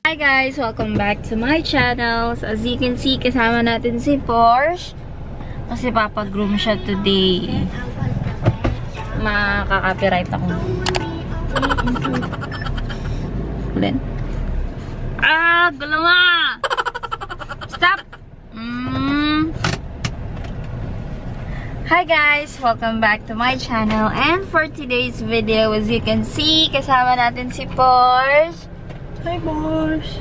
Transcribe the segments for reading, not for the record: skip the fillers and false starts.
Hi guys! Welcome back to my channel. So, as you can see, kasama natin si Porsche. Kasi papagroom siya today. Makaka-copyright ako. Ulit. Ah! Galawa! Stop! Hi guys! Welcome back to my channel. And for today's video, as you can see, kasama natin si Porsche. Hi, Porsche!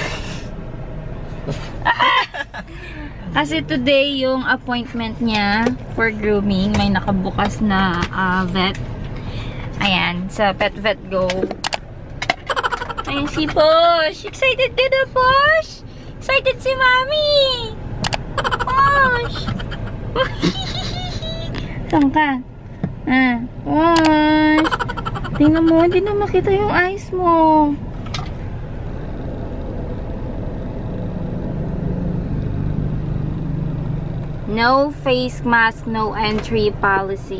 Kasi today, yung appointment niya for grooming, may nakabukas na vet. Ayan, sa Pet Vet Go. Ayan si Porsche! Excited ka na, Porsche? Excited si Mami! Porsche! Saan ka? Porsche! Tingnan mo, hindi na makita yung eyes mo. No face mask, no entry policy.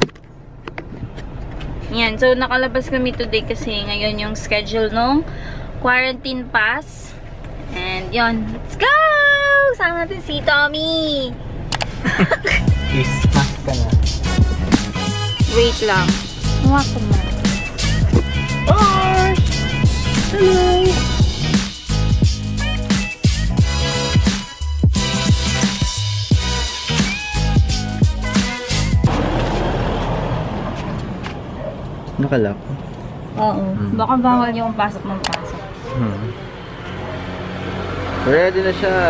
Yan. So, nakalabas kami today kasi ngayon yung schedule nung quarantine pass. And yun. Let's go! Sama natin si Tommy! Face mask ka na. Wait lang. Huwag ko na. Porsche! Hello! Nakalock? Oo. Baka bawal yung pasok ng pasok. Ready na siya.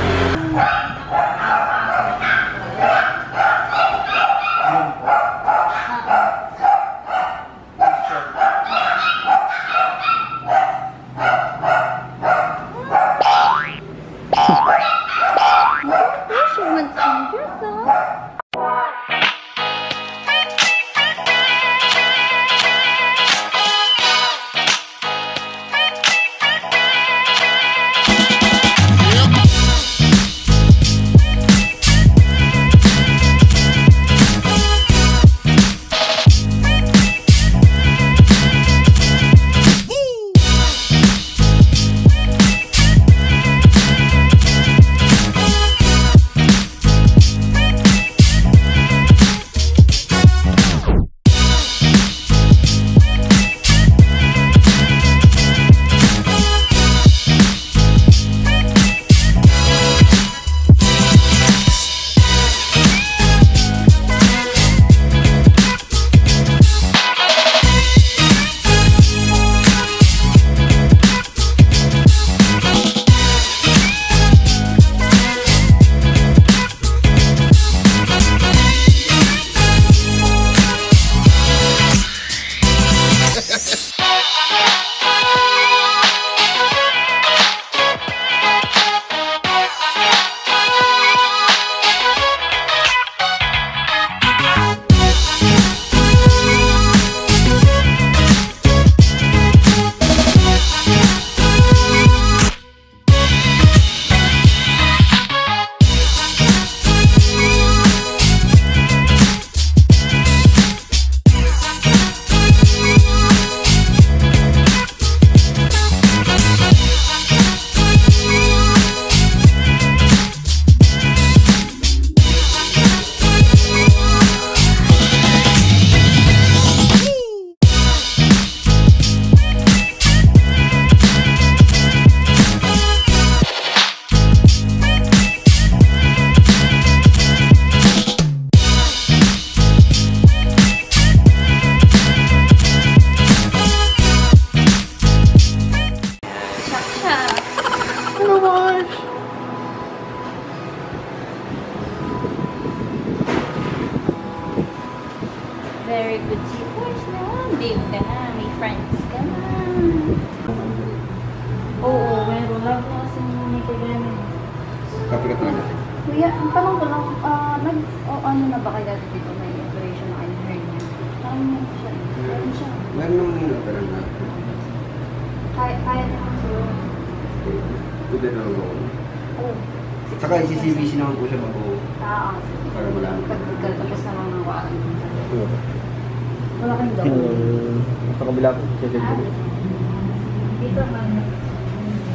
Very good si Porsche na. Babe ka na. May friends ka na. Oo, meron lang po kasi may kagano. Kapikat na natin. Kuya, ang tanong ko lang, ano na ba kayo dito? May operation na kayo hernia? Parang meron siya. Meron siya. Meron naman yung operan na. Kaya naman siya. Good na ako. Oo. Saka CCBC naman po siya mag-o. Para malaman. Pagkatapos naman ng waan. Wala kayong Sa kabila po. Dito man.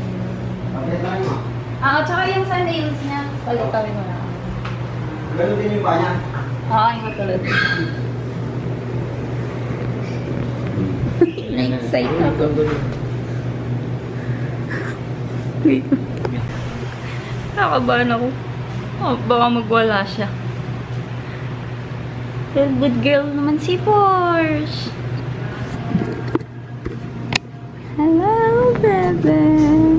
Tsaka yung sa nails niya, palitawin mo lang. Ganun din yung ba niya? Yung katulad. Na-excite ako. Wait. Nakabahan ako. Baka magwala siya. Well, good girl naman si Porsche. Hello, baby.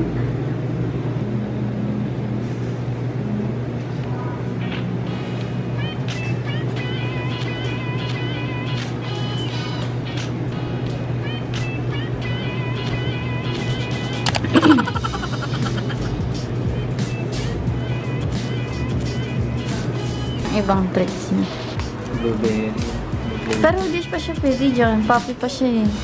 Ibang tricks niya. Blueberry. Pero hindi pa siya pwede dyan. Papi pa siya eh.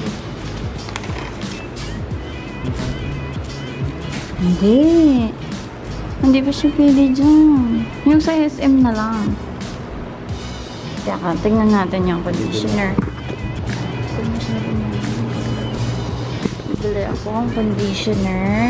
Hindi. Hindi pa siya pwede dyan. Yung sa SM na lang. Kaya tingnan natin yung conditioner. Bili ako ang conditioner.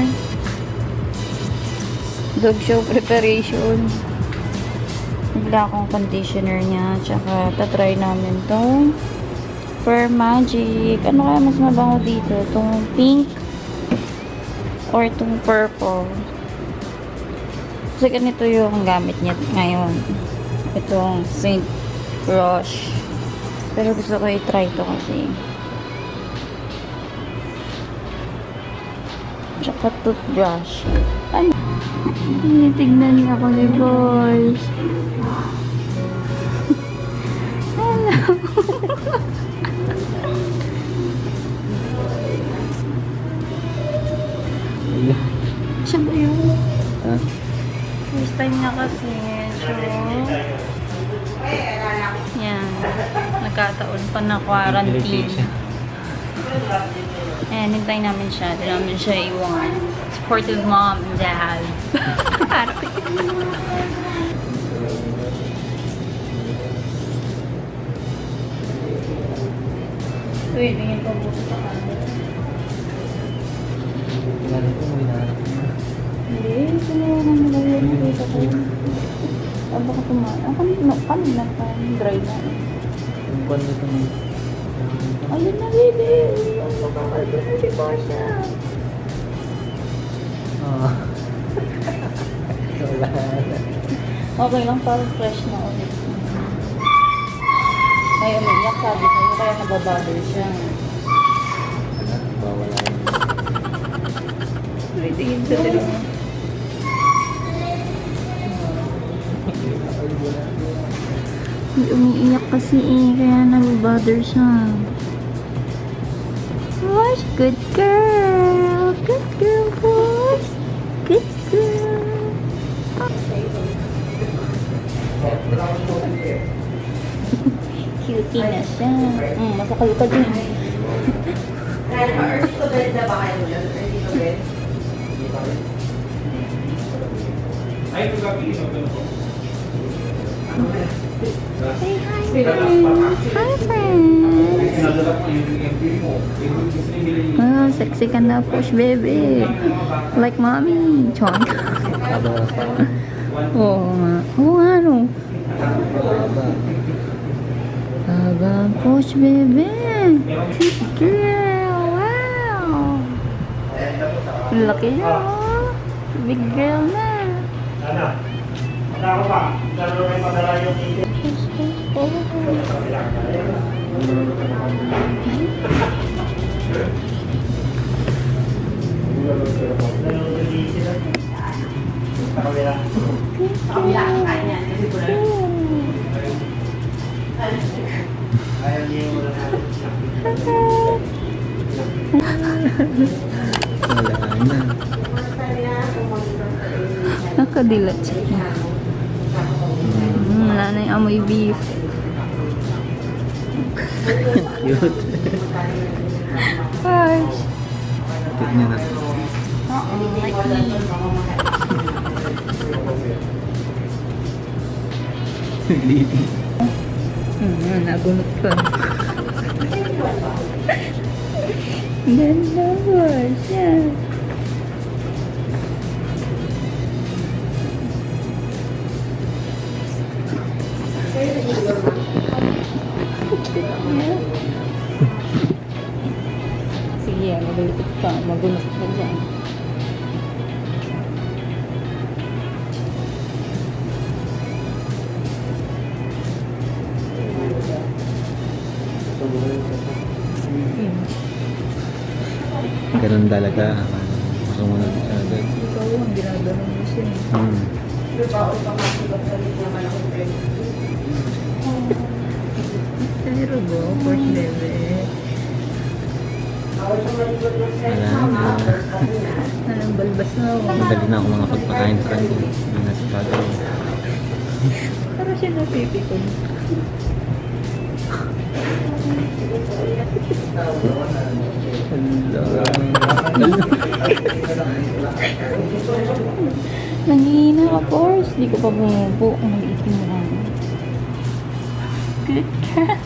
Dog show preparation. Bigla akong conditioner niya. Tsaka, tatry namin tong Fur Magic. Ano kaya mas mabango dito? Itong pink or itong purple. Kasi ganito yung gamit niya ngayon. Itong Saint Roche. Pero gusto ko i-try to kasi. Tsaka toothbrush. Ano? Tinitignan niya ako ni boys. Siya ba yun? First time niya kasi. So, yan. Nagkataon pa na quarantine. Ayan, hintay namin siya. Di namin siya iwan. Supportive mom and dad. Wait, tingin ko buto sa camera. Hindi, sinawa na nalagyan dito ko. Baka tumaan. Kami na pa. Dry na. Yung buwan nito mo. Ayun na, baby. Ang makakalito na si Pasha. Wala na. Okay lang, parang fresh na ulit. May umiyak, sabi ko. Kaya nababother siya. Bawala yun. Tingin sa tilo mo. Umiiyak kasi kaya nababother siya. Gosh, good girl. Good girl, boys. Good girl. Cutie na siya. Masakal ka din. Early to bed na ba kayo yun? Early to bed? Ay, kagabi, po. Say hi, friends. Hi, friends. Sinadala ko yung MP mo. Ah, sexy ka na, push, baby. Like mommy. Chon. Oo nga. Oo nga, no. Aba, push, baby. Good girl. Wow. Laki na, oh. Big girl na. Ano? Ako ba? Lalo rin madala yung ito. Kamila ang kanya. Kasi po na. Ayaw niya yung wala natin. Wala na. Nakadilat siya. Nanay amoy beef. Cute. Gosh. Cute niya na. Like me. Nabunot ko. Ganda ba siya? Malipit ka, magulas ka dyan. Ganun talaga. Makamunod siya agad. Ikaw ang ginaganon mo siya. Pero go, first level. Wala na. Anong balbas na ako? Madali na ako mga pagpakain sa kanya. Hindi na sa pagkain. Para siya napipikon. Nanghihina ka, Pors. Di ko pa bumubo. Ang itim mo lang. Good girl.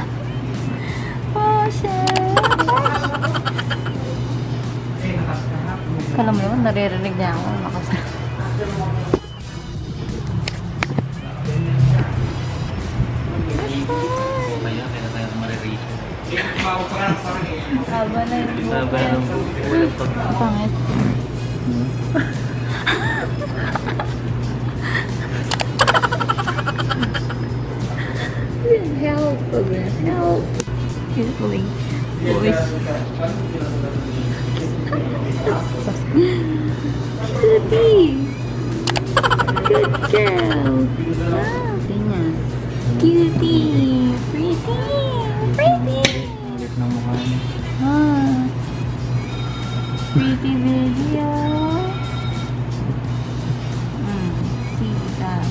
Oh, siya. Kala mo yun, naririnig niya ako. Nakasarap. Kaya kaya maririto. Haba na yung buko. Haba ng buko. Walang pag- Pangit. Help, help. Usually, boys. Cutie. Good girl. Ah, ganyan. Cutie. Pretty. Pretty. Ulit ng mukha niya. Ah. Pretty video. Sita.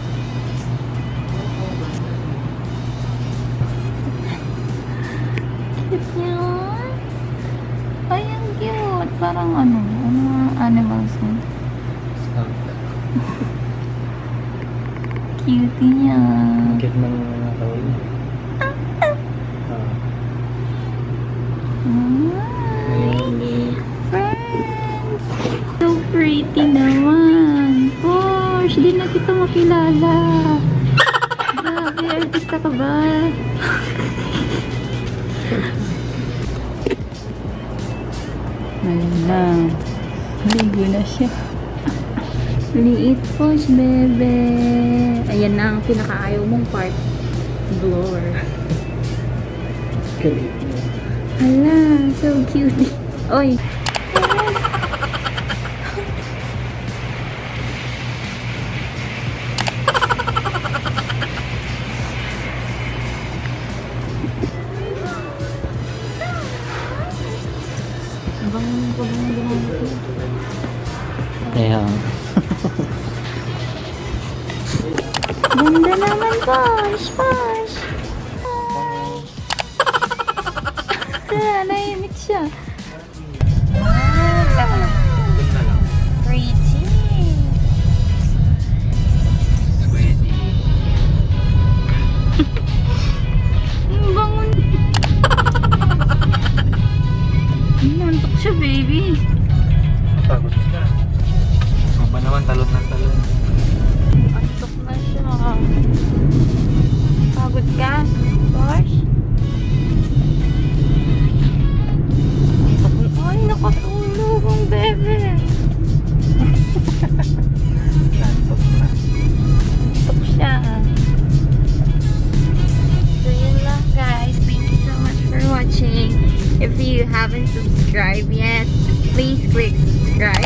Cute yun. Ay, ang cute. Parang ano animals yun. Cutie niya. Ang cute ng tawag niya. Friends! So pretty naman. Gosh, di na kita makilala. Grabe, artista ka ba? Ayun na. Ligo na siya. Liit po, bebe. Ayan na ang pinakaayaw mong part. Blower. Hala, so cute. Oy. Abang ginagawa ko. Kaya, Ganda naman, Posh! Posh! Nahimik siya. Pretty! Ang bangon! Nantok siya, baby. pagod ka. Ang ba naman, talon ng talon. Antok na siya. Pagod ka, Posh? Ay, nakatulog ang bebe. Lantok na. Antok siya. So, yun lang, guys. Thank you so much for watching. If you haven't subscribed yet, please click subscribe.